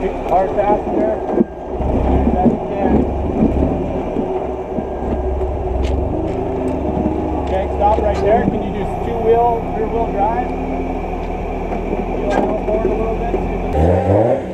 Hard passenger. Best you can. Okay, stop right there. Can you do two-wheel, rear-wheel drive? Feel a little forward a little bit.